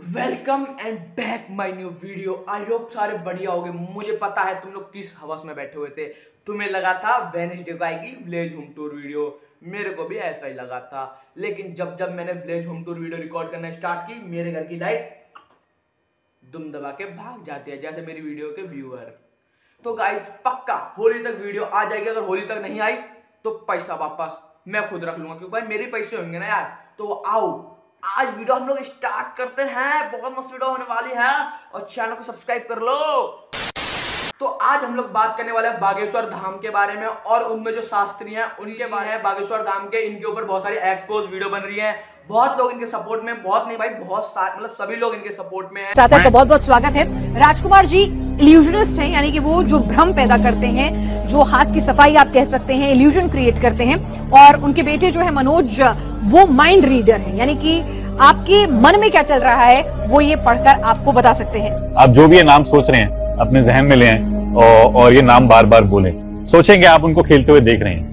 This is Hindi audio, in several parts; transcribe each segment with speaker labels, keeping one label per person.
Speaker 1: Welcome and back my new video. I hope सारे बढ़िया होंगे। मुझे पता है तुम लोग किस हवस में बैठे हुए थे। तुम्हें लगा था वेडनेसडे को आएगी विलेज होम टूर वीडियो, मेरे को भी ऐसा ही लगा था। लेकिन जब जब मैंने village home tour video record करना स्टार्ट की, मेरे घर की लाइट दुम दबा के भाग जाती है, जैसे मेरी वीडियो के व्यूअर। तो गाइस पक्का होली तक वीडियो आ जाएगी। अगर होली तक नहीं आई तो पैसा वापस मैं खुद रख लूंगा, क्योंकि भाई मेरे पैसे होंगे ना यार। तो आओ आज वीडियो हम लोग स्टार्ट करते हैं। बहुत मस्त वीडियो होने वाली है और चैनल को सब्सक्राइब कर लो। तो आज हम लोग बात करने वाले हैं बागेश्वर धाम के बारे में, और उनमें जो शास्त्री हैं उनके बारे में। बागेश्वर धाम के इनके ऊपर बहुत सारी एक्सपोज वीडियो बन रही है। बहुत लोग इनके सपोर्ट में, बहुत नहीं भाई बहुत सारे, मतलब सभी लोग इनके सपोर्ट में हैं।
Speaker 2: साथ का बहुत बहुत स्वागत है। राजकुमार जी इल्यूजनिस्ट हैं, यानी कि वो जो भ्रम पैदा करते हैं, जो हाथ की सफाई आप कह सकते हैं, इल्यूजन क्रिएट करते हैं। और उनके बेटे जो है मनोज, वो माइंड रीडर है, यानी कि आपके मन में क्या चल रहा है वो ये पढ़कर आपको बता सकते हैं।
Speaker 3: आप जो भी ये नाम सोच रहे हैं अपने जहन में ले आएं और ये नाम बार बार बोलें। सोचेंगे आप उनको खेलते हुए देख रहे हैं।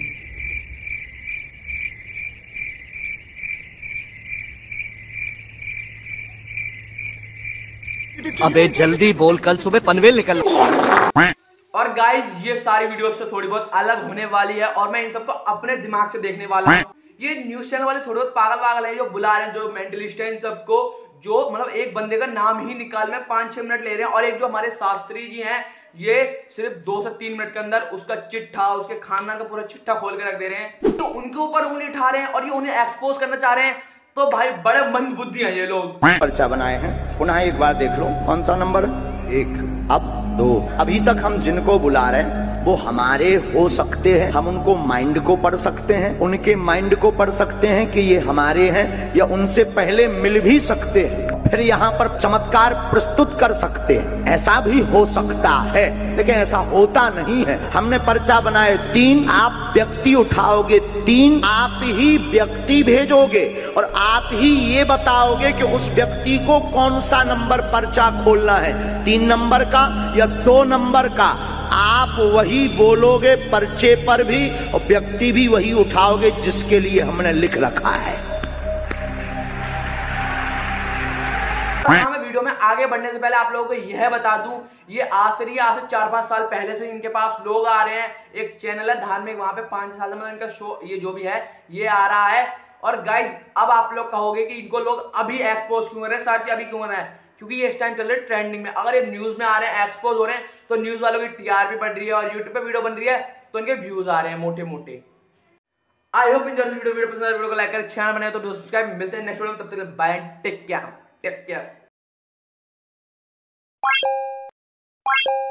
Speaker 4: अबे जल्दी बोल, कल सुबह पनवेल निकल।
Speaker 1: और गाइस ये सारी वीडियोस से थोड़ी बहुत अलग होने वाली है और मैं इन सबको अपने दिमाग से देखने वाला हूँ। ये न्यूज चैनल वाले थोड़े बहुत पागल है जो बुला रहे हैं, जो मेंटलिस्ट हैं, इन सबको, जो मतलब एक बंदे का नाम ही निकाल में 5-6 मिनट ले रहे हैं। और एक जो हमारे शास्त्री जी हैं, ये सिर्फ 2 से 3 मिनट के अंदर उसका चिट्ठा, उसके खानदान का पूरा चिट्ठा खोल के रख दे रहे हैं। तो उनके ऊपर उंगली उठा रहे हैं और ये उन्हें एक्सपोज करना चाह रहे हैं। तो भाई बड़े मंद बुद्धि हैं ये लोग।
Speaker 5: पर्चा बनाए हैं, पुनः एक बार देख लो कौन सा नंबर, 1, अब 2। अभी तक हम जिनको बुला रहे हैं वो हमारे हो सकते हैं, हम उनको माइंड को पढ़ सकते हैं, उनके माइंड को पढ़ सकते हैं कि ये हमारे हैं, या उनसे पहले मिल भी सकते हैं, फिर यहाँ पर चमत्कार प्रस्तुत कर सकते हैं। ऐसा भी हो सकता है, लेकिन ऐसा होता नहीं है। हमने पर्चा बनाए 3, आप व्यक्ति उठाओगे 3, आप ही व्यक्ति भेजोगे और आप ही ये बताओगे कि उस व्यक्ति को कौन सा नंबर पर्चा खोलना है, 3 नंबर का या 2 नंबर का। आप वही बोलोगे पर्चे पर भी और व्यक्ति भी वही उठाओगे जिसके लिए हमने लिख रखा है।
Speaker 1: मैं वीडियो में आगे बढ़ने से पहले आप लोगों को यह बता दूं, ये आज से 4-5 साल पहले से इनके पास लोग आ रहे हैं। एक चैनल है धार्मिक, वहां पे 5 साल में इनका शो, ये जो भी है ये आ रहा है। और गाइस अब आप लोग कहोगे कि इनको लोग अभी एक्सपोज क्यों कर रहे हैं, सर्च अभी क्यों कर रहे हैं, क्योंकि ये इस टाइम चल रहे हैं ट्रेंडिंग में। अगर ये न्यूज में आ रहे हैं, एक्सपोज हो रहे हैं, तो न्यूज वालों की टीआरपी बढ़ रही है और यूट्यूब पे वीडियो बन रही है तो इनके व्यूज आ रहे हैं मोटे मोटे। I hope enjoy this video पसंद आए वीडियो को लाइक करें, चैनल बनाए तो सब्सक्राइब। मिलते हैं नेक्स्ट वीडियो में, तब तक बाय, टेक केयर।